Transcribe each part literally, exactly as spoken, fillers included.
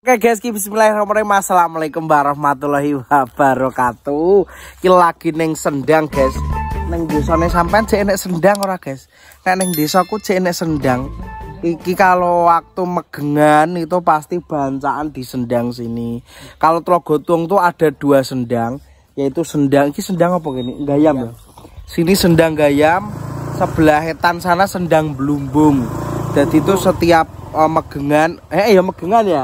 Oke guys, bismillahirrahmanirrahim. Assalamualaikum warahmatullahi wabarakatuh. Iki lagi neng Sendang guys. Neng desane sampean cek enek sendang ora guys? Nek neng desaku cek enek sendang. Iki kalau waktu megengan itu pasti bancaan di Sendang sini. Kalau Trogotung tuh ada dua sendang, yaitu sendang iki sendang apa gini? Gayam ya. Sini sendang Gayam, sebelah etan sana sendang Blumbung. Jadi itu setiap uh, megengan, eh ya megengan ya.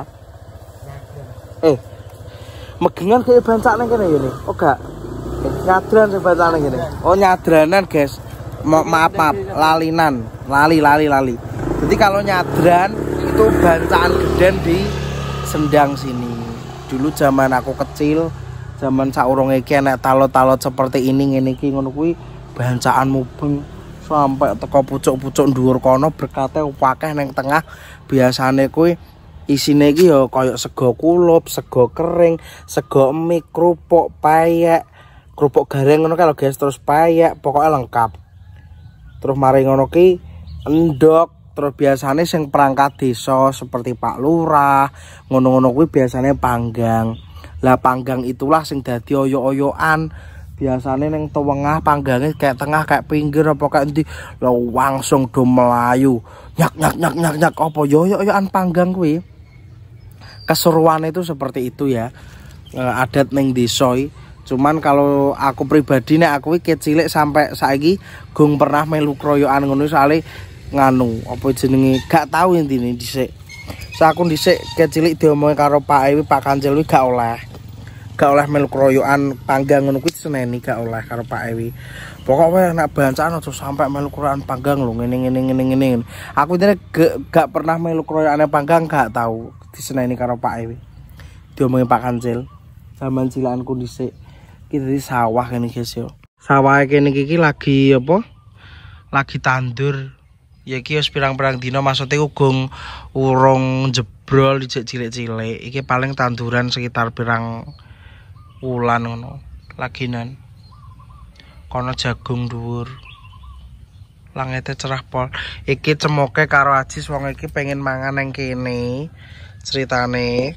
Eh, megengan kayak bancaan kene gini. Oh gak. Eh, nyadran sing bancaan gini. Oh nyadranan guys. Ma maaf maaf, lalinan, lali lali lali. Jadi kalau nyadran itu bancaan geden di Sendang sini. Dulu zaman aku kecil, zaman saurunge iki enek talot-talot seperti ini ngene iki ngono kuwi bancaan mubeng sampai teko pucuk-pucuk dhuwur kono berkate akeh ning tengah. Biasane kuwi isine iki ya kaya sego kulup, sego kering, sego emi, kerupuk, payek, kerupuk gareng ngono kalau guys, terus payek, pokoknya lengkap. Terus mari ngono ki endok, terus biasanya sing perangkat desa seperti Pak Lurah, ngono-ngono kuwi biasanya panggang. Lah panggang itulah sing dadi oyo-oyoan. Biasanya neng tengah panggangnya kayak tengah kayak pinggir apa kayak nanti lo langsung do melayu nyak nyak nyak nyak nyak apa yo-yo-yoan panggang kuwi. Keseruan itu seperti itu ya, e, adat neng desoi. Cuman kalau aku pribadi nek aku iki cilik sampai saiki gung pernah melu kroyokan ngono soalnya nganu apa jenenge gak tahu intine dhisik. So aku dhisik kecilik diomongi karo Pak Ewi, Pak Kancil kuwi gak oleh. Gak oleh melu kroyokan panggang ngono kuwi seneni gak oleh karo Pak Ewi. Pokoknya nek bancaan aja sampai melu kroyokan panggang lho ngene ngene ngene ngene. Aku intine gak pernah melu kroyokane panggang gak tahu. Diseneni karo Pak Ewi, diomongi Pak Kancil zaman cilakanku dhisik. Iki di sawah kene guys yo. Sawah kene iki lagi apa? Lagi tandur. Ya iki wis pirang-pirang dina maksudnya gung urung jebrol dijek cilik-cilik. Iki paling tanduran sekitar pirang wulan ngono. Laginan. Kono jagung dhuwur. Langete cerah pol. Iki cemoke karo Ajis wong iki pengen mangan nang kene. Ceritane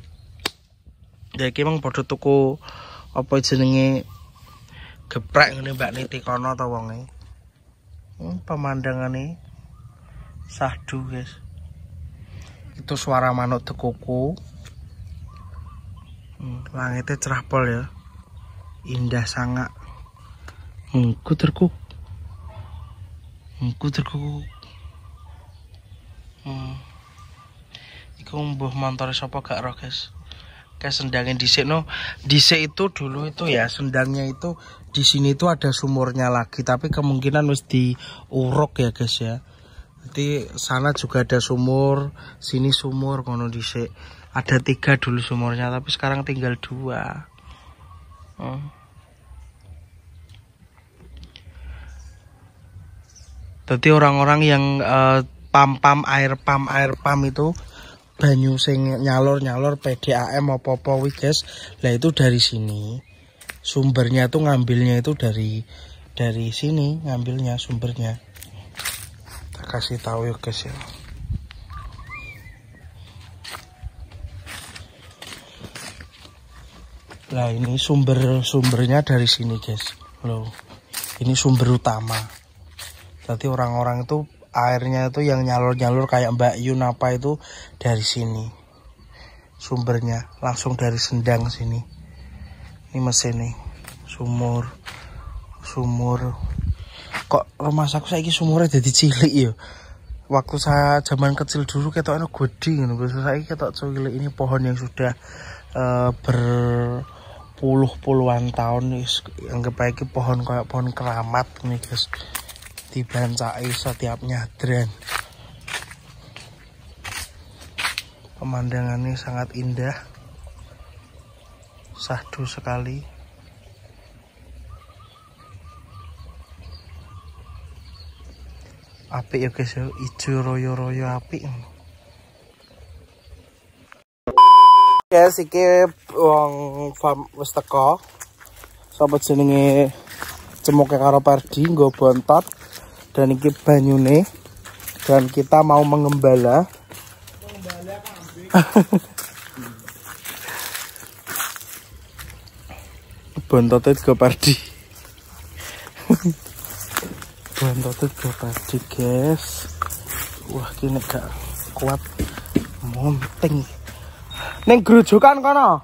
ya iki mung padha tuku apa jenenge geprek ngene Mbak Niti kono to wonge. Hmm, pemandangane sahdu guys. Itu suara manuk dekuku. Hmm, langitnya cerah pol ya. Indah sangat. Hmm, kuterkuk. Hmm, kuterkuk. Hmm. Iku mbuh montore sapa gak roh guys. Kayak sendangnya dhisik no. Dhisik itu dulu itu ya sendangnya itu di sini itu ada sumurnya lagi, tapi kemungkinan wis diuruk ya guys ya. Jadi sana juga ada sumur, sini sumur ngono dhisik. Ada tiga dulu sumurnya, tapi sekarang tinggal dua. Hmm. Jadi orang-orang yang uh, pam-pam air pam air pam itu banyu sing nyalur-nyalur P D A M apa-apa wih guys. Lah itu dari sini. Sumbernya tuh ngambilnya itu dari dari sini ngambilnya sumbernya. Kita kasih tahu ya guys ya. Lah ini sumber-sumbernya dari sini guys. Loh. Ini sumber utama. Jadi orang-orang itu airnya itu yang nyalur-nyalur kayak Mbak Yun apa itu dari sini. Sumbernya langsung dari Sendang sini. Ini mesin nih. Sumur. Sumur. Kok rumah aku saiki sumurnya jadi cilik ya. Waktu saya zaman kecil dulu ketoknya gede ngono. Saiki ketok cilik. Ini pohon yang sudah uh, berpuluh-puluhan tahun anggap aja pohon kayak pohon keramat nih guys. Dibancai setiap nyadran. Pemandangannya sangat indah, sahdu sekali. Apik ya guys ya, ijo royo-royo apik. Guys, iki wong farm wis teko. Sapa jenenge cemoke karo Perdi nggo bontot. Dan ini banyune dan kita mau mengembala. Mengembala kambing. Bontotnya juga pardi. Bontotnya juga pardi guys. Wah kini gak kuat. Monting. Neng gerujukan kono.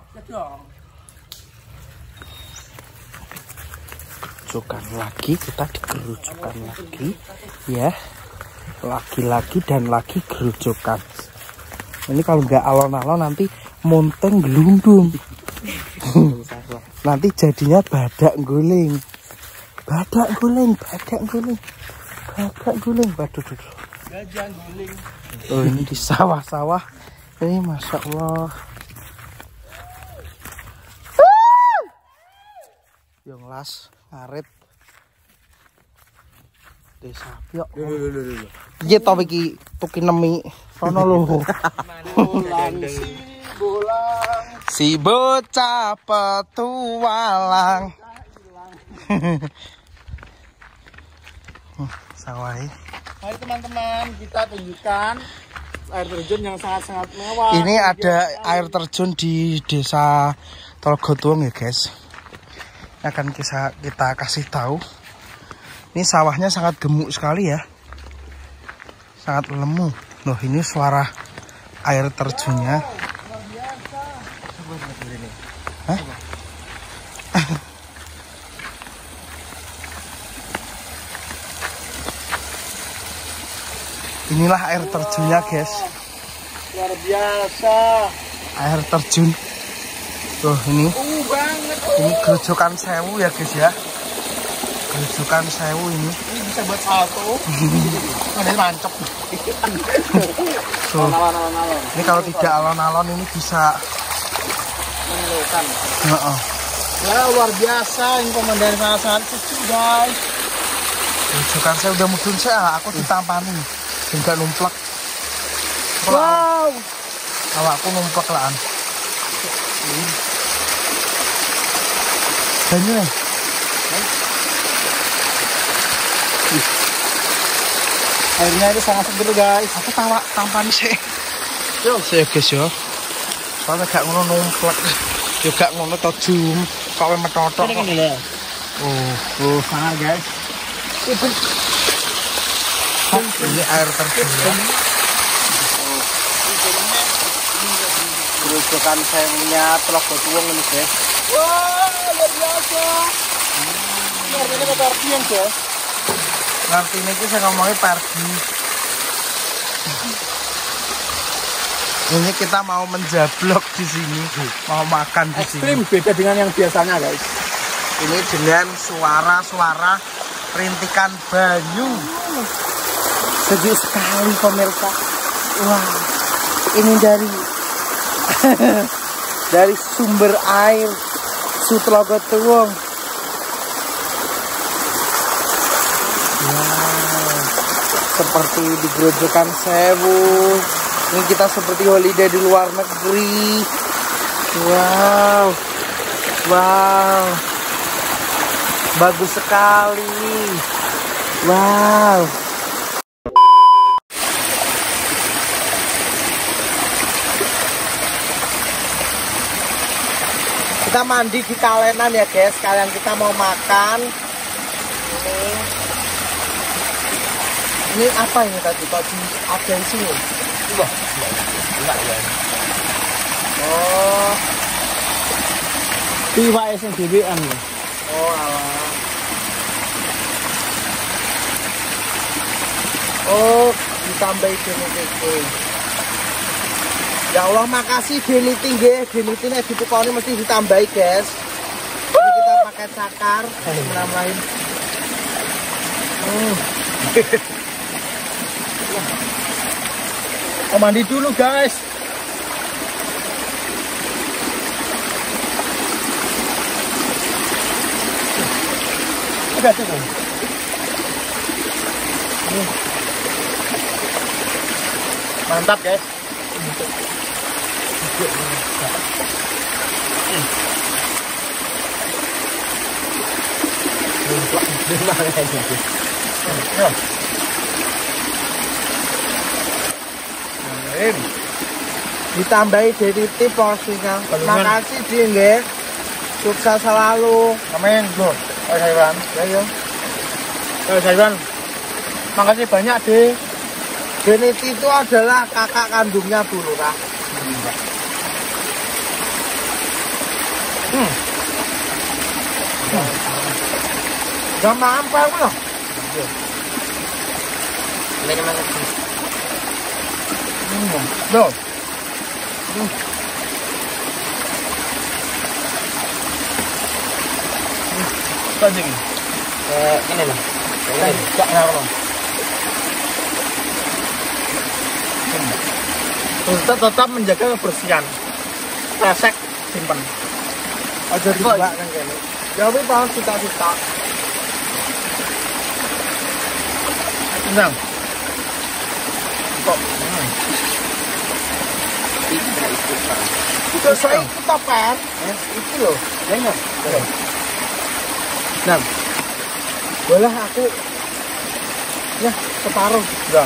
Gerujukan lagi, kita digerujukan lagi ya. Lagi-lagi dan lagi gerujukan. Ini kalau nggak alon-alon nanti monteng gelundung. Nanti jadinya badak guling. Badak guling, badak guling. Badak guling, waduh duh. Gajah guling. Oh, ini di sawah-sawah. Ini Masya Allah. Yang las ngarit. Desa yuk. Iya to iki tuki nemi. Sono lho. Si bocah petualang. Sawah. Mari teman-teman kita tunjukkan air terjun yang sangat-sangat mewah. Ini ada air terjun di desa Tologotuong ya guys. Akan kita, kita kasih tahu. Ini sawahnya sangat gemuk sekali ya. Sangat lemu. Loh ini suara air terjunnya. Hah? Inilah air terjunnya guys. Luar biasa. Air terjun. Tuh ini. Uh, banget. Ini gerujukan sewu ya guys ya. Gerujukan sewu ini. Ini bisa buat salto. Ini mancep. Tuh. Ini kalau tidak alon-alon ini bisa mengeluhkan. Heeh. Ya luar biasa, ini pemandangan sangat-sangat sejuk guys. Gerujukan saya udah mudun saya, aku ditampani. Enggak numplak. Wow. Kalau aku numplak lah. Banyu nih. Airnya itu sangat seger guys. Aku tawa tampani sih. Yo, saya guys yo. Soalnya gak ngono numplak. Yo gak ngono to jum. Kok metotok kok. Oh, oh, sangat guys. Itu ini air terjun ya. Gerujukan saya punya Tologotuong ini guys. Wah, luar biasa. Hmm. Ini perdian guys. Ngerti ini saya ngomongnya perdi. Ini kita mau menjablok di sini, mau makan di sini. Ekstrim beda dengan yang biasanya guys. Ini dengan suara-suara rintikan banyu. Sejuk sekali pemirsa. Wah, ini dari dari sumber air Tologotuong. Wow, seperti di Gerujukan Sewu. Ini kita seperti holiday di luar negeri. Wow, wow, bagus sekali. Wow. Kita mandi di Kalenan ya guys, sekalian kita mau makan. Ini, ini apa ini tadi? Kok di ada di sini? Wah, enggak ya. Oh, Tiwa S D B-an ya. oh alah. Oh, ditambah geniti. Ya Allah, makasih geniti nggih. Geniti nek ditukoni mesti ditambahi, guys. Ini kita pakai cakar, menambahin. Hmm. Oh, mandi dulu guys. Udah cukup. Mantap guys. Ditambahi jadi tip porsinya. Makasih Di nggih. Sukses selalu. Amin. Loh, Pak Saiwan. Ya ya. Pak Saiwan. Makasih banyak, Dek. Deniti itu adalah kakak kandungnya Bu Lurah. Hmm. Gampang apa loh? Ini mana? Hmm. Loh. Hmm. Kau jadi? Eh, ini lah. Ini tak ngaruh. Tetap, tetap menjaga kebersihan. Resek simpan. Aja dibuat kan kene. Ya wis paham cita-cita. Nah. Kok. Itu saya ketopan. Itu loh. Ya. Nah. Boleh aku ya separuh. Ya.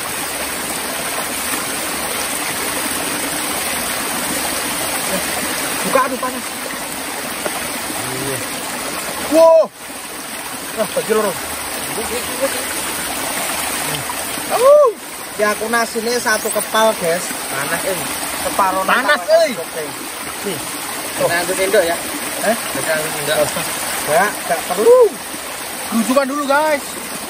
Buka aduh panas. Wow. Nah, bagi loro. Oh, ya aku nasinya satu kepal, guys. Panas ini. Separuh Panas euy. Nih. Kita ambil sendok ya. Eh? Kita ambil sendok. Enggak, enggak perlu. Rujukan dulu, guys.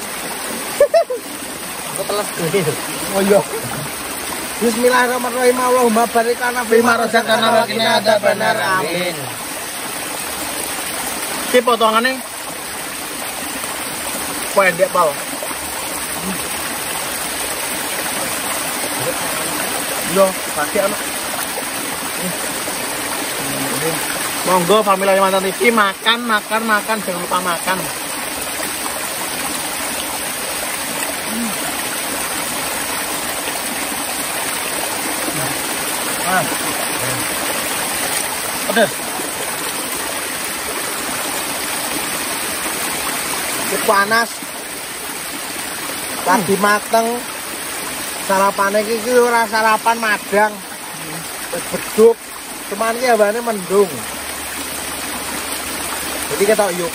Aku telas. Oh iya. Bismillahirrahmanirrahim. Allahumma barik lana Fima razaqtana wa qina adzabannar. Amin. Ki potongannya pendek, Pal. Yo, pakai anak. Monggo family Kalimantan T V makan, makan, makan, jangan lupa makan. Ah. Pedas. Panas. Lagi mateng. Sarapannya iki ora sarapan madang. Wis beduk. Cuman iki hawane mendung. Jadi kita yuk.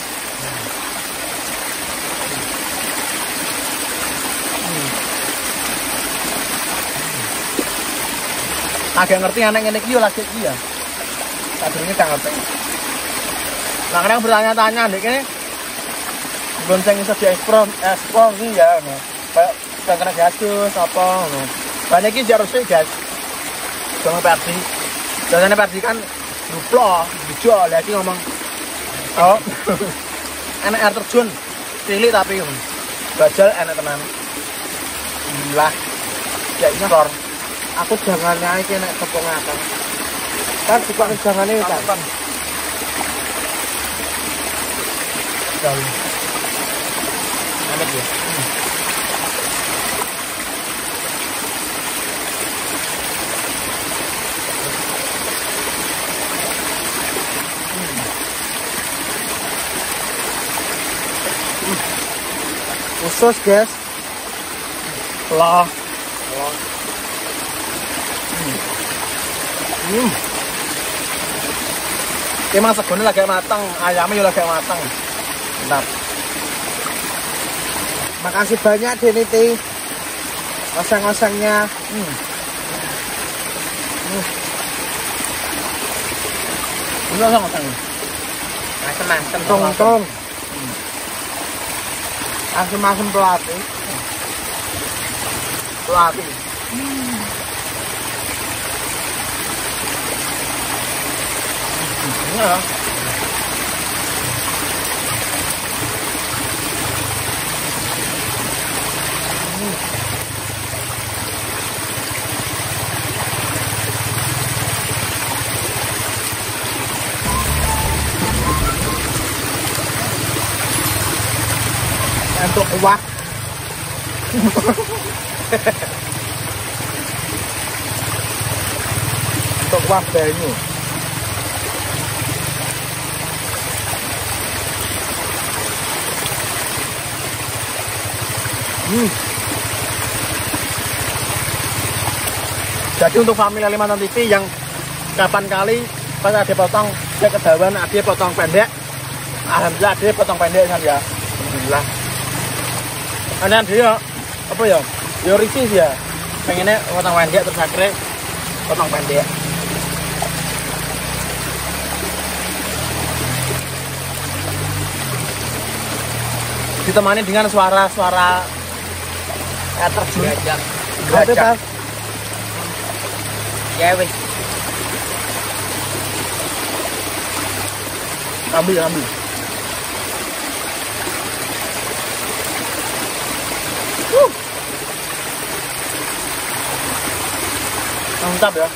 Agak ngerti anak ngene iki yo lagi iki ya. Sadurunge gak ngerti. Nah, kadang bertanya-tanya ndek kene gonceng iso diekspor, ekspor iki ya ngono. Kayak sedang kena gasus apa ngono. Banyak iki harus sih, guys. Jangan perdi. Jangan perdi kan duplo, dijual lagi ngomong. Oh. Enak air terjun. Cilik tapi bajal enak tenan. Lah. Ya ini kor. Aku jangannya iki nek tepung akan. Kan juga jangannya kan. Jauh. Enak ya. Usus, guys. Lah. Hmm. Emang segone lagi matang, ayamnya juga lagi matang. Mantap. Makasih banyak Deniti. Oseng-osengnya. Hmm. Hmm. Ini oseng-oseng. Asem-asem. Tong-tong. Asem-asem pelatih. Pelatih. Ya. Untuk kuah. Untuk kuah banyu. Hmm. Jadi untuk family Kalimantan T V yang kapan kali pas ada potong saya kedawan dia potong pendek. Alhamdulillah dia potong pendek kan ya. Alhamdulillah. Karena dia apa ya? Ya risih ya. Pengennya potong pendek terus akhirnya potong pendek. Ditemani dengan suara-suara air terjun. Gajah. Gajah. Ya wis. Ambil, ambil. Uh. Mantap ya.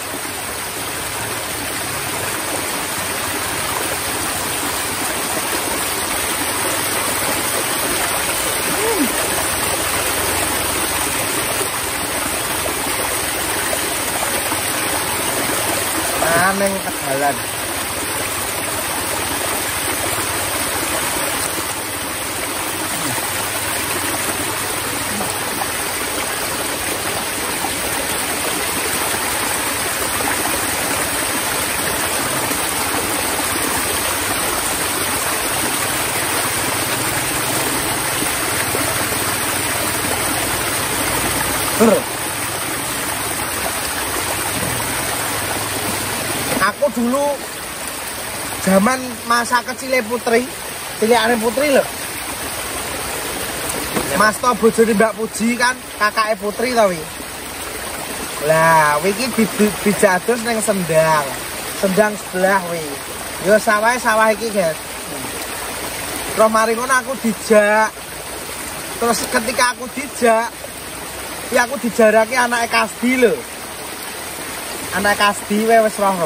Neng Tegalan. Aku dulu zaman masa kecilnya Putri, cilikane Putri loh. Mas to bojone Mbak Puji kan kakaknya Putri to wi. Lah wiki dijados ning Sendang. Sendang sebelah wi. Yo sawah sawah iki, guys. Terus mari ngono aku dijak. Terus ketika aku dijak, ya aku dijaraki anake Kasdi lho. Anake Kasdi wis roh.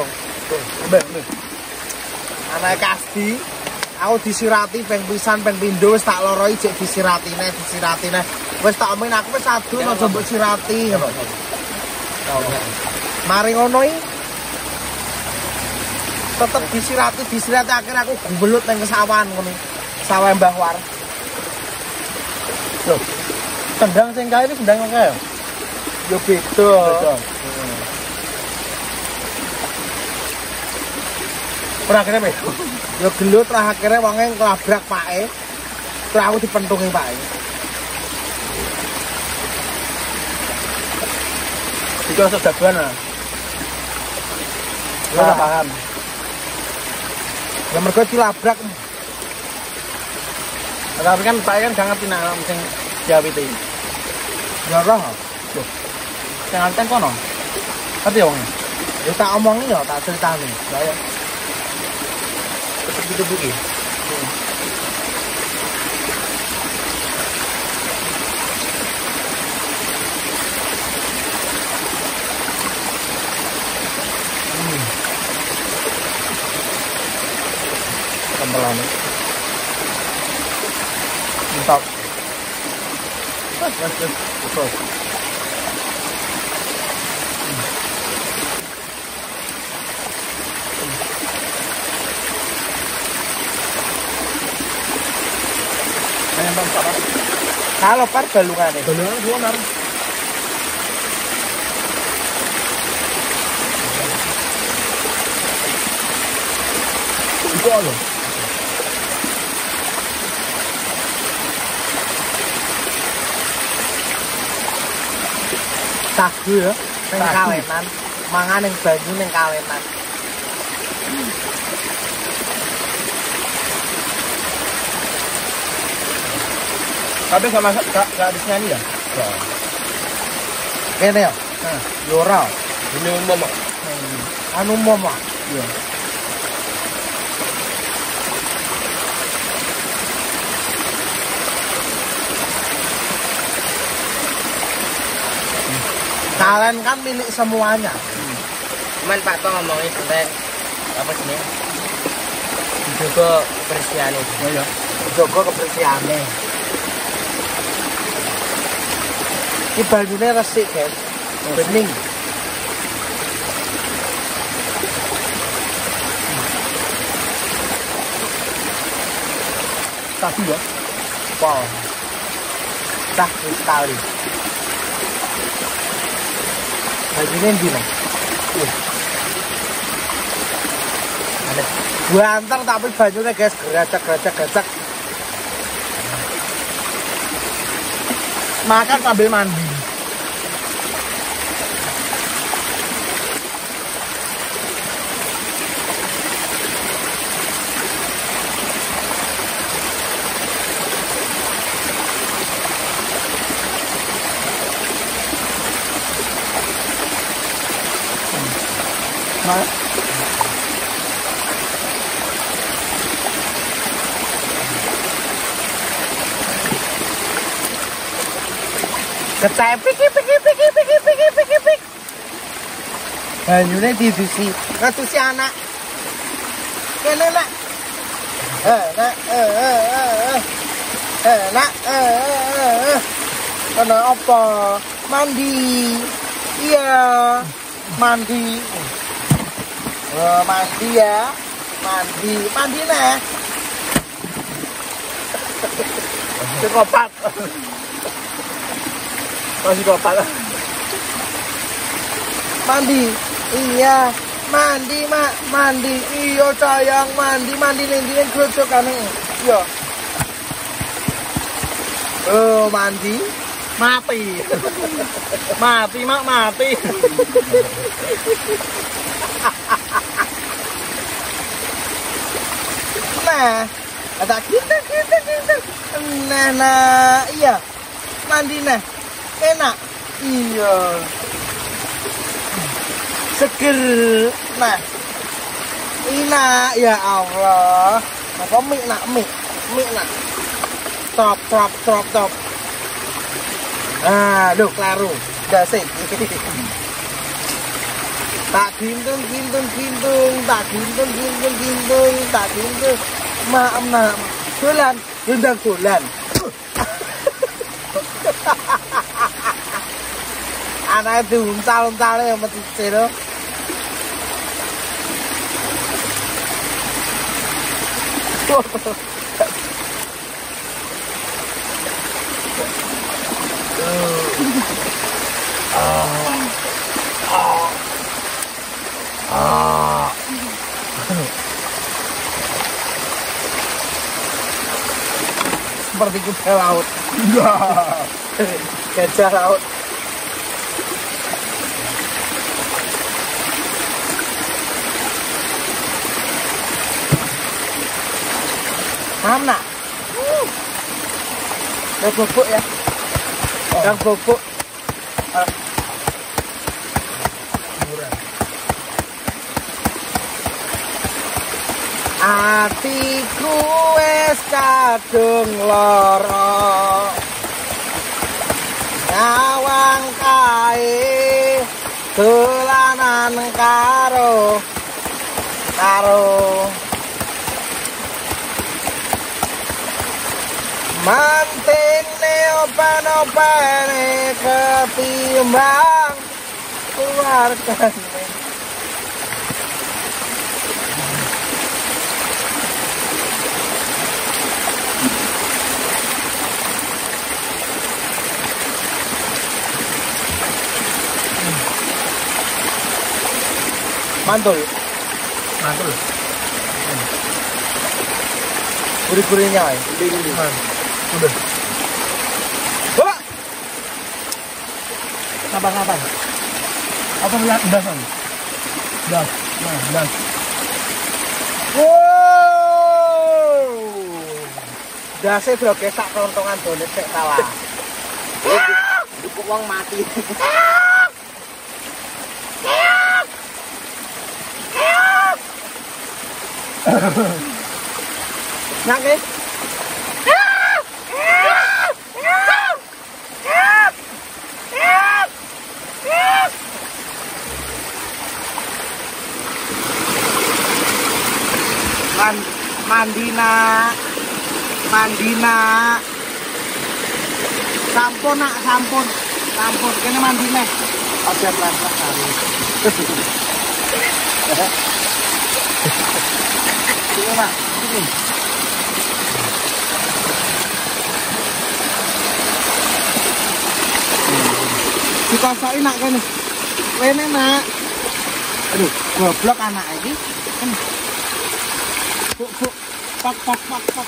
Anake Kasdi, aku disirati ping pisan ping pindho wis tak loroi jek disiratine, disiratine. Wis tak omen aku wis adun aja mbok sirati ngono. Mari ngono iki tetep disirati, disirati akhirnya aku gumbelut ning kesawan ngono. Sawah Mbah War. Loh. Sendang sing kae iki sendang kae ya? Yo beda. Ora akhirnya pe. Yo gelut lah akhirnya wonge nglabrak pake. Terus aku dipentungi pake. Itu rasa daguan lah. Ora paham. Ya mergo dilabrak. Tapi kan Pak kan gak ngerti nak sing diawiti. Ya roh. Loh. Sing anten kono. Ngerti ya wong. Ya tak omongi ya tak critani. Lah ya. Tetep gitu buki. Hmm. Tempelan. Mantap. Mas, mas, mas. Betul. Ayam bangsa apa? Kalau par balungane. Balungan dua nar. Itu loh. Sagu ya, ning kawenan, mangan ning banyu ning kawenan. Tapi gak masak, gak, gak habis nyanyi ya? Ya. Kene ya. Nah, Yo ora. ini umum mak. Anu umum ah. Iya. Kalian kan milik semuanya. Cuman Pak Tong ngomongin tentang apa sih? Juga kebersihan itu. Oh ya. Jaga kebersihane. Iki banyune resik, guys. Bening. Tapi ya. Wow. Tah sekali. Banyune ndi, Mas? Banter tapi banyune guys geracak-geracak-geracak. Makan sambil mandi. Nah. Ketek piki piki piki piki piki piki pik. Banyune divisi, ngetusi anak. Kene nak. Eh, nak, eh, eh, eh. Eh, nak, eh, eh, eh. Kena apa? Mandi. Iya, mandi. Oh, mandi ya. Mandi, mandi nah. Psikopat. Masih psikopat. Mandi. Iya, mandi mak, mandi. Iya sayang, mandi, mandi ning grojokane. Iya. Oh, mandi. Mati. Mati mak, mati. Nah, ada kita kita kita. Nah, nah, iya. Mandi nah. Enak. Iya. Seger. Nah. Enak ya Allah. Apa mie nak mie? Mie nak. Top top top top. Ah, loh klaru. Dasik. Tak gintung gintung gintung, tak gintung gintung gintung, tak gintung. Maaf nak. Dolan, gendang dolan. Anak itu untal-untal yang mati cero. Seperti kuda laut. Gajah laut. Mana? Uh. Yang bobok ya. Oh. Yang bobok. Uh. Atiku wis kadung lara. Nyawang kae dolanan karo karo mantene opan-opane ketimbang keluargane. Mantul. Mantul. Gurih-gurihnya ya. Udah. Bawa. Sabar-sabar. Apa lihat dasan? Das. Nah, das. Wow. Dase bro kesak kelontongan dolet sik salah. Iku wong mati. Nake. Man, mandina, mandina, sampun nak sampun, sampun. Kene mandine. Aja plantas kali. Sini Pak, sini. Dikosoki nak kene. Kene nak. Aduh, goblok anak iki. buk buk pak pak pak pak.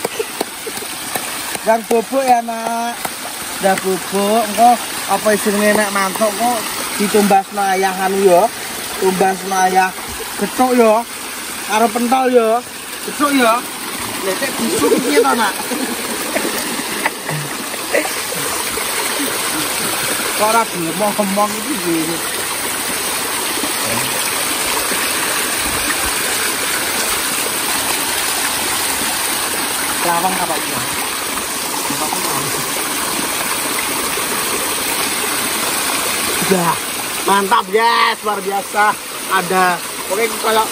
Dan bubuk ya nak. Dah bubuk engko apa jenenge nek mantuk kok ditumbasno ayah anu yo. Tumbasno ayah gethuk yo. Karo pentol yo. Gethuk yo. Lha tek busuk piye to nak? Ora gemong-gemong iki piye. Lawang apa ini? Sudah mantap guys, luar biasa. Ada oke kalau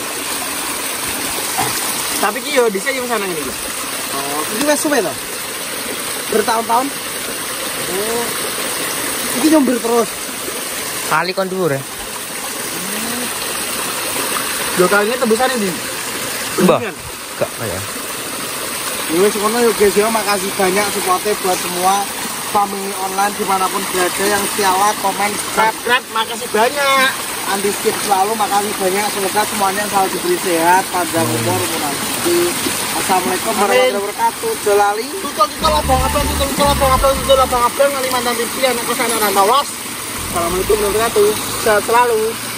tapi kyo di sini sana ini. Oh, ini wes suwe to? Bertahun-tahun. Oh. Iki nyomber terus. Kali kon dhuwur ya. Dua kali ini tebusan ini. Mbah. Enggak kayak. Ini sekono yuk guys ya, makasih banyak supportnya buat semua family online dimanapun berada yang sialat, komen, subscribe, makasih banyak. Anti skip selalu, makasih banyak. Semoga semuanya selalu diberi sehat, panjang umur, umur nanti. Assalamualaikum warahmatullahi wabarakatuh. Jolali. Tutul tutul abang abang tutul tutul abang abang tutul abang abang Kalimantan T V anak kosan anak tawas. Assalamualaikum warahmatullahi wabarakatuh. Sehat selalu.